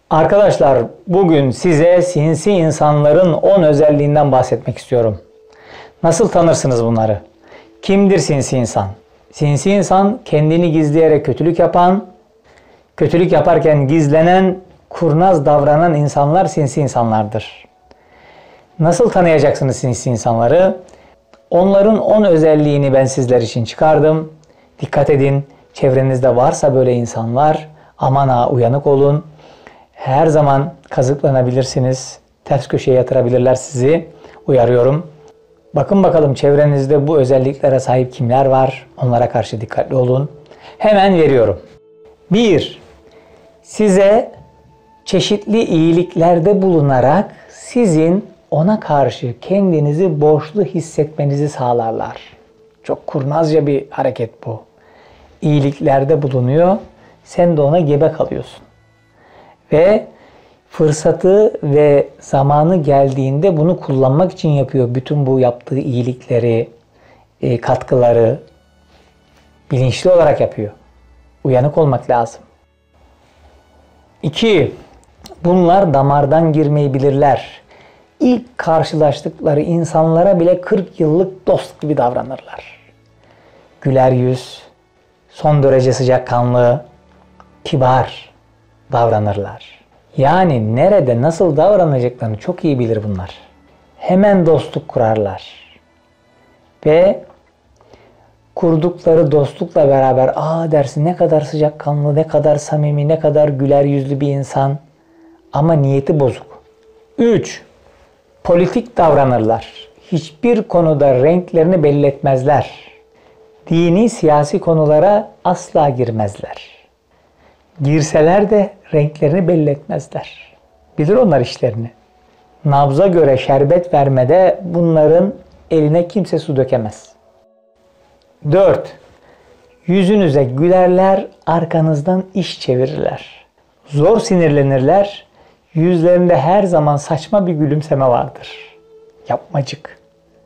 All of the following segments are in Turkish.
Arkadaşlar bugün size sinsi insanların 10 özelliğinden bahsetmek istiyorum. Nasıl tanırsınız bunları? Kimdir sinsi insan? Sinsi insan kendini gizleyerek kötülük yapan, kötülük yaparken gizlenen, kurnaz davranan insanlar sinsi insanlardır. Nasıl tanıyacaksınız sinsi insanları? Onların 10 özelliğini ben sizler için çıkardım. Dikkat edin, çevrenizde varsa böyle insanlar, aman ha uyanık olun. Her zaman kazıklanabilirsiniz. Ters köşeye yatırabilirler sizi. Uyarıyorum. Bakın bakalım çevrenizde bu özelliklere sahip kimler var? Onlara karşı dikkatli olun. Hemen veriyorum. 1. Size çeşitli iyiliklerde bulunarak sizin ona karşı kendinizi borçlu hissetmenizi sağlarlar. Çok kurnazca bir hareket bu. İyiliklerde bulunuyor. Sen de ona gebe kalıyorsun. Ve fırsatı ve zamanı geldiğinde bunu kullanmak için yapıyor. Bütün bu yaptığı iyilikleri, katkıları bilinçli olarak yapıyor. Uyanık olmak lazım. 2. Bunlar damardan girmeyi bilirler. İlk karşılaştıkları insanlara bile 40 yıllık dost gibi davranırlar. Güler yüz, son derece sıcakkanlı, kibar davranırlar. Yani nerede nasıl davranacaklarını çok iyi bilir bunlar. Hemen dostluk kurarlar. Ve kurdukları dostlukla beraber dersin ne kadar sıcakkanlı, ne kadar samimi, ne kadar güler yüzlü bir insan. Ama niyeti bozuk. 3. Politik davranırlar. Hiçbir konuda renklerini belli etmezler. Dini, siyasi konulara asla girmezler. Girseler de renklerini belli etmezler. Bilir onlar işlerini. Nabza göre şerbet vermede bunların eline kimse su dökemez. 4. Yüzünüze gülerler, arkanızdan iş çevirirler. Zor sinirlenirler, yüzlerinde her zaman saçma bir gülümseme vardır. Yapmacık.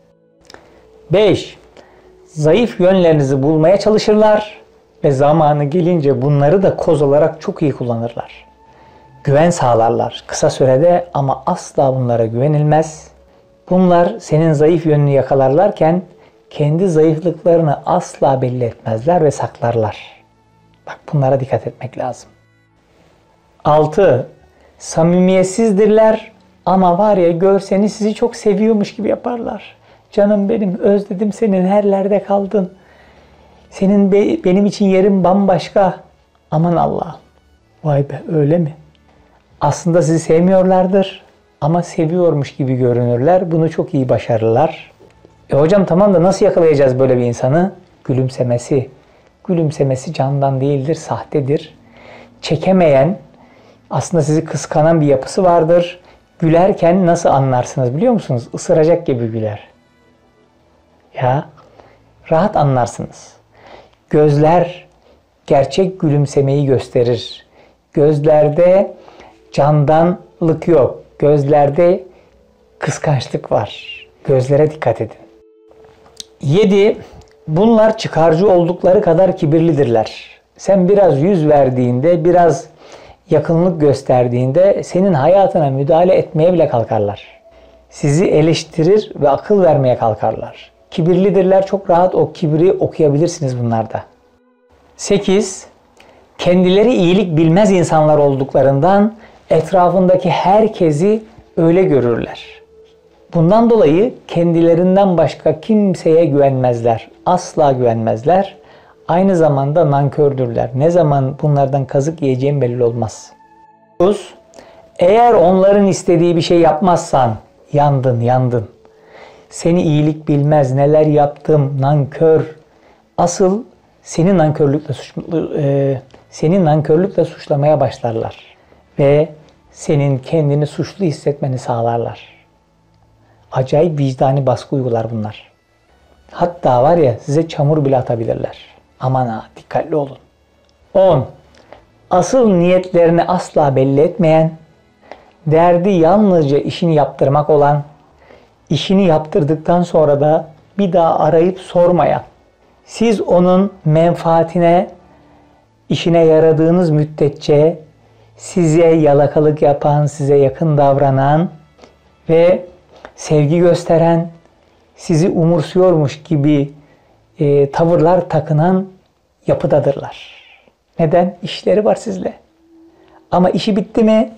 5. Zayıf yönlerinizi bulmaya çalışırlar ve zamanı gelince bunları da koz olarak çok iyi kullanırlar. Güven sağlarlar kısa sürede ama asla bunlara güvenilmez. Bunlar senin zayıf yönünü yakalarlarken kendi zayıflıklarını asla belli etmezler ve saklarlar. Bak bunlara dikkat etmek lazım. 6. Samimiyetsizdirler ama var ya görseniz sizi çok seviyormuş gibi yaparlar. Canım benim, özledim senin, nerelerde kaldın? Senin benim için yerin bambaşka. Aman Allah'ım. Vay be, öyle mi? Aslında sizi sevmiyorlardır ama seviyormuş gibi görünürler. Bunu çok iyi başarırlar. Hocam tamam da nasıl yakalayacağız böyle bir insanı? Gülümsemesi. Gülümsemesi candan değildir, sahtedir. Çekemeyen, aslında sizi kıskanan bir yapısı vardır. Gülerken nasıl anlarsınız biliyor musunuz? Isıracak gibi güler. Ya, rahat anlarsınız. Gözler gerçek gülümsemeyi gösterir. Gözlerde candanlık yok. Gözlerde kıskançlık var. Gözlere dikkat edin. 7. Bunlar çıkarcı oldukları kadar kibirlidirler. Sen biraz yüz verdiğinde, biraz yakınlık gösterdiğinde senin hayatına müdahale etmeye bile kalkarlar. Sizi eleştirir ve akıl vermeye kalkarlar. Kibirlidirler. Çok rahat o kibri okuyabilirsiniz bunlarda. 8. Kendileri iyilik bilmez insanlar olduklarından etrafındaki herkesi öyle görürler. Bundan dolayı kendilerinden başka kimseye güvenmezler. Asla güvenmezler. Aynı zamanda nankördürler. Ne zaman bunlardan kazık yiyeceğim belli olmaz. 9. Eğer onların istediği bir şey yapmazsan yandın. Seni iyilik bilmez, neler yaptım, nankör. Asıl seni nankörlükle suçlamaya başlarlar. Ve senin kendini suçlu hissetmeni sağlarlar. Acayip vicdani baskı uygular bunlar. Hatta var ya size çamur bile atabilirler. Aman ha, dikkatli olun. 10. Asıl niyetlerini asla belli etmeyen, derdi yalnızca işini yaptırmak olan, işini yaptırdıktan sonra da bir daha arayıp sormayan, siz onun menfaatine, işine yaradığınız müddetçe size yalakalık yapan, size yakın davranan ve sevgi gösteren, sizi umursuyormuş gibi tavırlar takınan yapıdadırlar. Neden? İşleri var sizle. Ama işi bitti mi?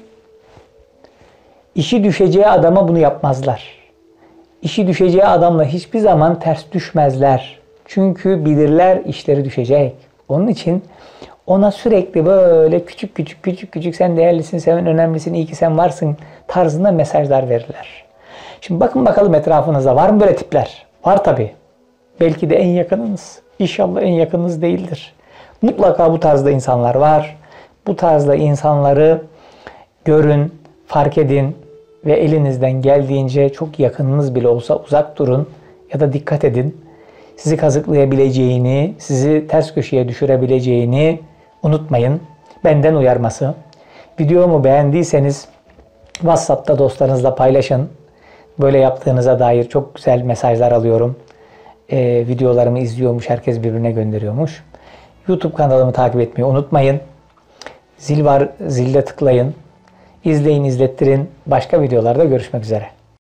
İşi düşeceği adama bunu yapmazlar. İşi düşeceği adamla hiçbir zaman ters düşmezler. Çünkü bilirler işleri düşecek. Onun için ona sürekli böyle küçük sen değerlisin, sen önemlisin, iyi ki sen varsın tarzında mesajlar verirler. Şimdi bakın bakalım etrafınızda var mı böyle tipler? Var tabii. Belki de en yakınınız. İnşallah en yakınınız değildir. Mutlaka bu tarzda insanlar var. Bu tarzda insanları görün, fark edin ve elinizden geldiğince çok yakınınız bile olsa uzak durun ya da dikkat edin. Sizi kazıklayabileceğini, sizi ters köşeye düşürebileceğini unutmayın. Benden uyarması. Videomu beğendiyseniz WhatsApp'ta dostlarınızla paylaşın. Böyle yaptığınıza dair çok güzel mesajlar alıyorum. Videolarımı izliyormuş, herkes birbirine gönderiyormuş. YouTube kanalımı takip etmeyi unutmayın. Zil var, zille tıklayın. İzleyin, izlettirin. Başka videolarda görüşmek üzere.